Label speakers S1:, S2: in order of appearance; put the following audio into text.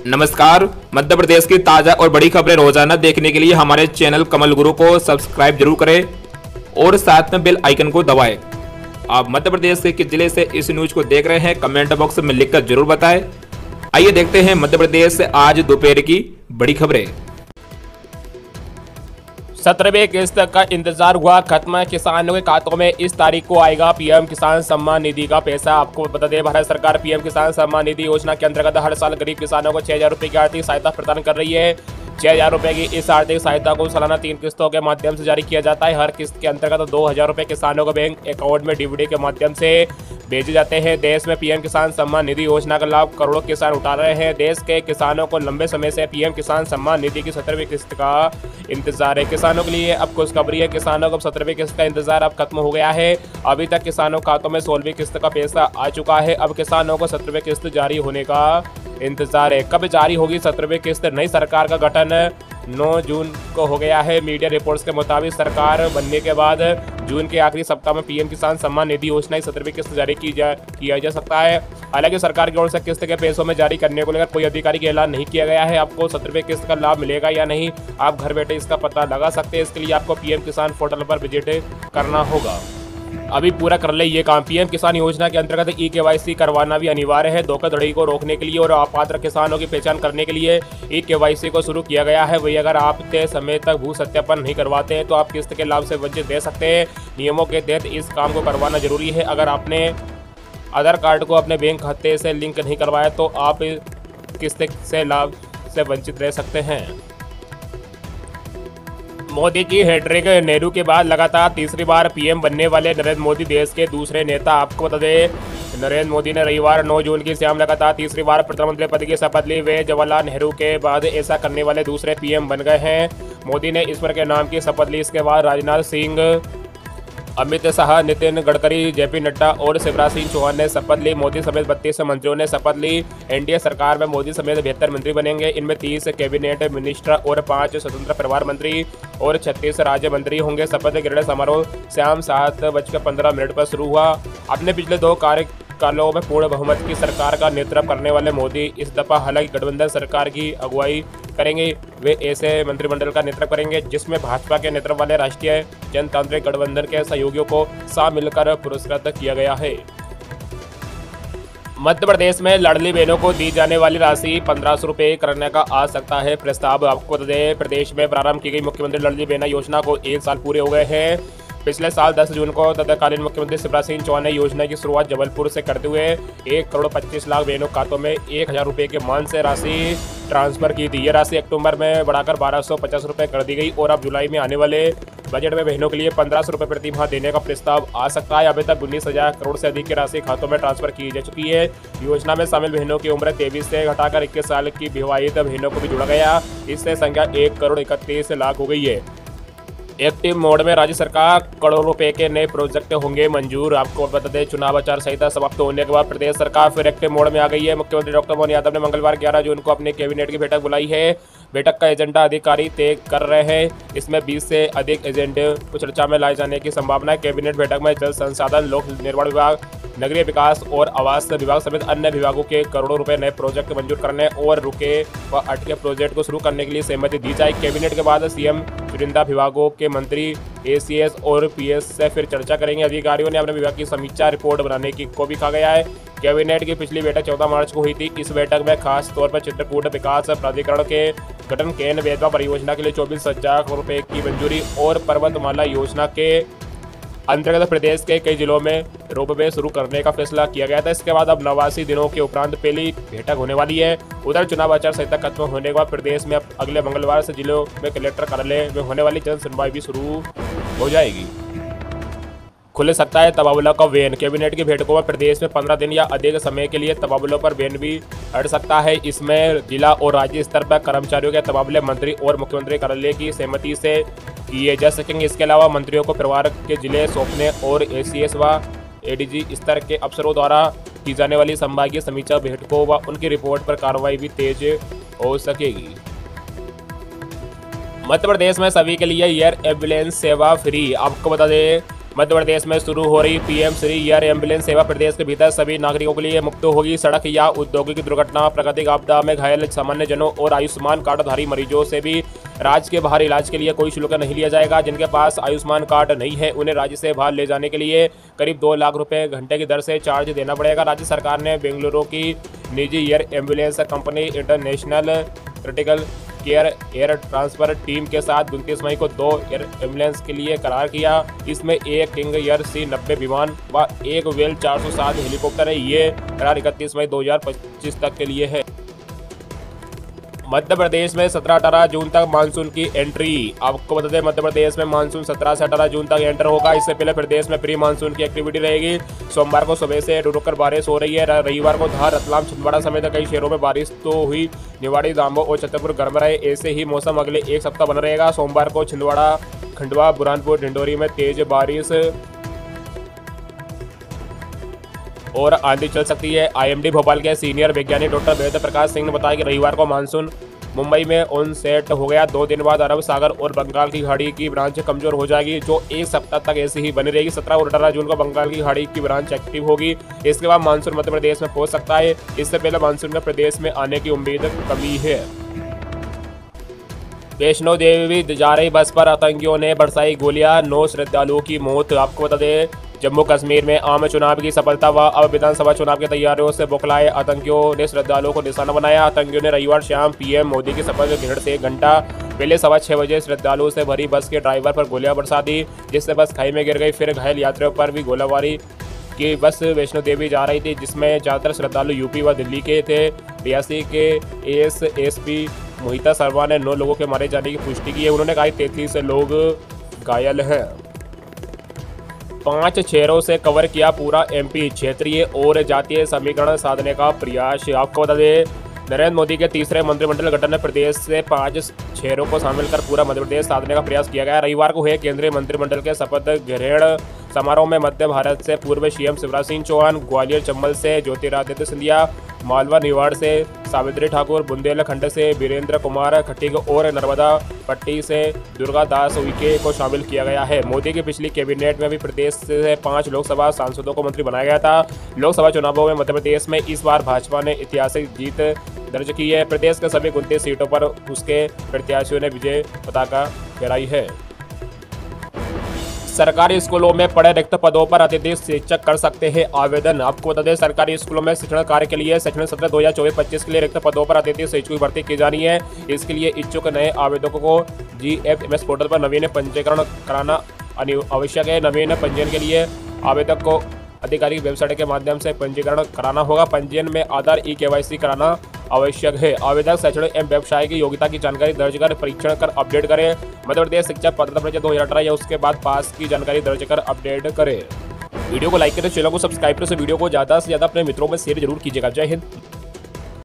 S1: नमस्कार। मध्य प्रदेश की ताज़ा और बड़ी खबरें रोजाना देखने के लिए हमारे चैनल कमल गुरु को सब्सक्राइब जरूर करें और साथ में बेल आइकन को दबाएं। आप मध्य प्रदेश के किस जिले से इस न्यूज को देख रहे हैं, कमेंट बॉक्स में लिखकर जरूर बताएं। आइए देखते हैं मध्य प्रदेश से आज दोपहर की बड़ी खबरें।
S2: 17वें किस्त का इंतजार हुआ खत्म। किसानों के खातों में इस तारीख को आएगा पीएम किसान सम्मान निधि का पैसा। आपको बता दें, भारत सरकार पीएम किसान सम्मान निधि योजना के अंतर्गत हर साल गरीब किसानों को 6000 रुपये की आर्थिक सहायता प्रदान कर रही है। 6000 रुपये की इस आर्थिक सहायता को सालाना 3 किस्तों के माध्यम से जारी किया जाता है। हर किस्त के अंतर्गत 2000 रुपये किसानों को बैंक अकाउंट में डीबीटी के माध्यम से भेजे जाते हैं। देश में पीएम किसान सम्मान निधि योजना का लाभ करोड़ों किसान उठा रहे हैं। देश के किसानों को लंबे समय से पीएम किसान सम्मान निधि की 17वीं किस्त का इंतजार है। किसानों के लिए अब खुशखबरी है, किसानों को 17वीं किस्त का इंतजार अब खत्म हो गया है। अभी तक किसानों के खातों में 16वीं किस्त का पैसा आ चुका है। अब किसानों को 17वीं किस्त जारी होने का इंतजार है। कब जारी होगी 17वीं किस्त? नई सरकार का गठन 9 जून को हो गया है। मीडिया रिपोर्ट्स के मुताबिक सरकार बनने के बाद जून के आखिरी सप्ताह में पीएम किसान सम्मान निधि योजना की 17वीं किस्त जारी किया जा सकता है। हालांकि सरकार की ओर से किस्त के पैसों में जारी करने को लेकर कोई आधिकारिक ऐलान नहीं किया गया है। आपको 17वीं किस्त का लाभ मिलेगा या नहीं, आप घर बैठे इसका पता लगा सकते हैं। इसके लिए आपको पीएम किसान पोर्टल पर विजिट करना होगा। अभी पूरा कर ले ये काम। पीएम किसान योजना के अंतर्गत ई-केवाईसी करवाना भी अनिवार्य है। धोखाधड़ी को रोकने के लिए और अपात्र किसानों की पहचान करने के लिए ई-केवाईसी को शुरू किया गया है। वही अगर आप तय समय तक भू सत्यापन नहीं करवाते हैं तो आप किस्त के लाभ से वंचित रह सकते हैं। नियमों के तहत इस काम को करवाना जरूरी है। अगर आपने आधार कार्ड को अपने बैंक खाते से लिंक नहीं करवाया तो आप किस्त से लाभ से वंचित रह सकते हैं। मोदी की हैट्रिक। नेहरू के बाद लगातार तीसरी बार पीएम बनने वाले नरेंद्र मोदी देश के दूसरे नेता। आपको बता दें, नरेंद्र मोदी ने रविवार 9 जून की शाम लगातार तीसरी बार प्रधानमंत्री पद की शपथ ली। वे जवाहरलाल नेहरू के बाद ऐसा करने वाले दूसरे पीएम बन गए हैं। मोदी ने ईश्वर के नाम की शपथ ली। इसके बाद राजनाथ सिंह, अमित शाह, नितिन गडकरी, जेपी नड्डा और शिवराज सिंह चौहान ने शपथ ली। मोदी समेत 32 मंत्रियों ने शपथ ली। एनडीए सरकार में मोदी समेत 72 मंत्री बनेंगे। इनमें 30 कैबिनेट मिनिस्टर और 5 स्वतंत्र परिवार मंत्री और 36 राज्य मंत्री होंगे। शपथ ग्रहण समारोह शाम 7:15 पर शुरू हुआ। अपने पिछले 2 कार्यकालों में पूर्ण बहुमत की सरकार का नेतृत्व करने वाले मोदी इस दफा हालांकि गठबंधन सरकार की अगुवाई करेंगे। वे ऐसे मंत्रिमंडल का नेतृत्व करेंगे जिसमें भाजपा के नेतृत्व वाले राष्ट्रीय जनतांत्रिक गठबंधन के सहयोगियों को शामिल कर पुरस्कृत किया गया है। मध्य प्रदेश में लाडली बहनों को दी जाने वाली राशि 1500 रुपये करने का आ सकता है प्रस्ताव। आपको बता दें, प्रदेश में प्रारंभ की गई मुख्यमंत्री लाडली बहना योजना को 1 साल पूरे हो गए हैं। पिछले साल 10 जून को तत्कालीन मुख्यमंत्री शिवराज सिंह चौहान ने योजना की शुरुआत जबलपुर से करते हुए 1,25,00,000 बहनों खातों में 1000 रुपये के मान से राशि ट्रांसफर की थी। यह राशि अक्टूबर में बढ़ाकर 1250 रुपये कर दी गई और अब जुलाई में आने वाले बजट में बहनों के लिए 1500 रुपये प्रति माह देने का प्रस्ताव आ सकता है। अभी तक 19,000 करोड़ से अधिक की राशि खातों में ट्रांसफर की जा चुकी है। योजना में शामिल बहनों की उम्र 23 से घटाकर 21 साल की विवाहित बहनों को भी जोड़ा गया। इससे संख्या 1,31,00,000 हो गई है। एक्टिव मोड में राज्य सरकार करोड़ों रुपए के नए प्रोजेक्ट होंगे मंजूर। आपको बता दें, चुनाव आचार संहिता समाप्त होने के बाद प्रदेश सरकार फिर एक्टिव मोड में आ गई है। मुख्यमंत्री डॉक्टर मोहन यादव ने मंगलवार 11 जून को अपने कैबिनेट की बैठक बुलाई है। बैठक का एजेंडा अधिकारी तय कर रहे हैं। इसमें 20 से अधिक एजेंडे को चर्चा में लाए जाने की संभावना है। कैबिनेट बैठक में जल संसाधन, लोक निर्माण विभाग, नगरीय विकास और आवास विभाग समेत अन्य विभागों के करोड़ों रुपए नए प्रोजेक्ट मंजूर करने और रुके व अटके प्रोजेक्ट को शुरू करने के लिए सहमति दी जाए। कैबिनेट के बाद सीएम चुनिंदा विभागों के मंत्री एसीएस और पीएस से फिर चर्चा करेंगे। अधिकारियों ने अपने विभाग की समीक्षा रिपोर्ट बनाने की को भी कहा गया है। कैबिनेट की पिछली बैठक 14 मार्च को हुई थी। इस बैठक में खास तौर पर चित्रकूट विकास प्राधिकरण के गठन, केन बेतवा परियोजना के लिए 24,000 करोड़ रुपए की मंजूरी और पर्वतमाला योजना के अंतर्गत प्रदेश के कई जिलों में रोपवे शुरू करने का फैसला किया गया था। इसके बाद अब 89 दिनों के उपरांत पहली बैठक होने वाली है। उधर चुनाव आचार संहिता खत्म होने के बाद प्रदेश में अब अगले मंगलवार से जिलों में कलेक्टर कार्यालय में होने वाली जन सुनवाई भी शुरू हो जाएगी। खुल सकता है तबादला का बैन। कैबिनेट की बैठकों में प्रदेश में 15 दिन या अधिक समय के लिए तबादलों पर बैन भी हट सकता है। इसमें जिला और राज्य स्तर पर कर्मचारियों के तबादले मंत्री और मुख्यमंत्री कार्यालय की सहमति से किए जा सकेंगे। इसके अलावा मंत्रियों को परिवार के जिले सौंपने और एसीएस व एडीजी स्तर के अफसरों द्वारा की जाने वाली संभागीय समीक्षा बैठकों व उनकी रिपोर्ट पर कार्रवाई भी तेज हो सकेगी। मध्य प्रदेश में सभी के लिए एयर एम्बुलेंस सेवा फ्री। आपको बता दें, मध्य प्रदेश में शुरू हो रही पीएम श्री एयर एम्बुलेंस सेवा प्रदेश के भीतर सभी नागरिकों के लिए मुफ्त होगी। सड़क या औद्योगिक दुर्घटना, प्राकृतिक आपदा में घायल सामान्य जनों और आयुष्मान कार्डधारी मरीजों से भी राज्य के बाहर इलाज के लिए कोई शुल्क नहीं लिया जाएगा। जिनके पास आयुष्मान कार्ड नहीं है उन्हें राज्य से बाहर ले जाने के लिए करीब 2 लाख रुपए घंटे की दर से चार्ज देना पड़ेगा। राज्य सरकार ने बेंगलुरु की निजी air ambulance company international critical care air transfer team के साथ 29 मई को 2 एयर एम्बुलेंस के लिए करार किया। इसमें एक किंग एयर C-90 विमान व एक वेल 407 हेलीकॉप्टर है। ये करार 31 मई 2025 तक के लिए है। मध्य प्रदेश में 17-18 जून तक मानसून की एंट्री। आपको बता दें मध्य प्रदेश में मानसून 17 से 18 जून तक एंटर होगा। इससे पहले प्रदेश में प्री मानसून की एक्टिविटी रहेगी। सोमवार को सुबह से रुक बारिश हो रही है। रविवार को धार, रतलाम, छिंदवाड़ा समेत कई शहरों में बारिश तो हुई। निवाड़ी, दामोह और छतरपुर गर्म रहे। ऐसे ही मौसम अगले एक सप्ताह बना रहेगा। सोमवार को छिंदवाड़ा, खंडवा, बुरहानपुर, ढिंडोरी में तेज बारिश और आंधी चल सकती है। आईएमडी भोपाल के सीनियर वैज्ञानिक डॉक्टर वेद प्रकाश सिंह ने बताया कि रविवार को मानसून मुंबई में ऑन सेट हो गया। 2 दिन बाद अरब सागर और बंगाल की खाड़ी की ब्रांच कमजोर हो जाएगी, जो एक सप्ताह तक ऐसी ही बनी रहेगी। 17 और 18 जून को बंगाल की खाड़ी की ब्रांच एक्टिव होगी। इसके बाद मानसून मध्य प्रदेश में पहुंच सकता है। इससे पहले मानसून का प्रदेश में आने की उम्मीद कमी है। वैष्णो देवी जा रही बस पर आतंकियों ने बरसाई गोलियां, 9 श्रद्धालुओं की मौत। आपको बता दें जम्मू कश्मीर में आम चुनाव की सफलता व अब विधानसभा चुनाव की तैयारियों से बौखलाए आतंकियों ने श्रद्धालुओं को निशाना बनाया। आतंकियों ने रविवार शाम पीएम मोदी की शपथ ग्रहण से एक घंटा पहले 6:15 बजे श्रद्धालुओं से भरी बस के ड्राइवर पर गोलियां बरसा दी, जिससे बस खाई में गिर गई। फिर घायल यात्रियों पर भी गोलीबारी की। बस वैष्णो देवी जा रही थी, जिसमें ज़्यादातर श्रद्धालु यूपी व दिल्ली के थे। रियासी के एएसएसपी मोहिता शर्मा ने 9 लोगों के मारे जाने की पुष्टि की है। उन्होंने कहा 33 लोग घायल हैं। 5 शहरों से कवर किया पूरा एमपी, क्षेत्रीय और जातीय समीकरण साधने का प्रयास। आपको बता दें नरेंद्र मोदी के तीसरे मंत्रिमंडल गठन में प्रदेश से 5 शहरों को शामिल कर पूरा मध्य प्रदेश साधने का प्रयास किया गया। रविवार को हुए केंद्रीय मंत्रिमंडल के शपथ ग्रहण समारोह में मध्य भारत से पूर्व सीएम शिवराज सिंह चौहान, ग्वालियर चंबल से ज्योतिरादित्य सिंधिया, मालवा निवाड़ से सावित्री ठाकुर, बुंदेलखंड से वीरेंद्र कुमार खट्टिक और नर्मदा पट्टी से दुर्गा दास उइके को शामिल किया गया है। मोदी की पिछली कैबिनेट में भी प्रदेश से 5 लोकसभा सांसदों को मंत्री बनाया गया था। लोकसभा चुनावों में मध्य प्रदेश में इस बार भाजपा ने ऐतिहासिक जीत दर्ज की है। प्रदेश के सभी 29 सीटों पर उसके प्रत्याशियों ने विजय पताका फहराई है। सरकारी स्कूलों में पड़े रिक्त पदों पर अतिथि शिक्षक कर सकते हैं आवेदन। आपको बता दें सरकारी स्कूलों में शिक्षण कार्य के लिए शैक्षणिक सत्र 2024-25 के लिए रिक्त पदों पर अतिथि शिक्षक की भर्ती की जानी है। इसके लिए इच्छुक नए आवेदकों को GFMS पोर्टल पर नवीन पंजीकरण कराना आवश्यक है। नवीन पंजीयन के लिए आवेदक को आधिकारिक वेबसाइट के माध्यम से पंजीकरण कराना होगा। पंजीयन में आधार KYC कराना आवश्यक है। आवेदक शैक्षणिक एवं व्यवसायिक योग्यता की जानकारी दर्ज कर परीक्षण कर अपडेट करें। मध्य प्रदेश शिक्षक पात्रता परीक्षा 2018 या उसके बाद पास की जानकारी दर्ज कर अपडेट करें। वीडियो को लाइक करें, चैनल को सब्सक्राइब करें। वीडियो को ज़्यादा से ज़्यादा अपने मित्रों में शेयर जरूर कीजिएगा। जय हिंद।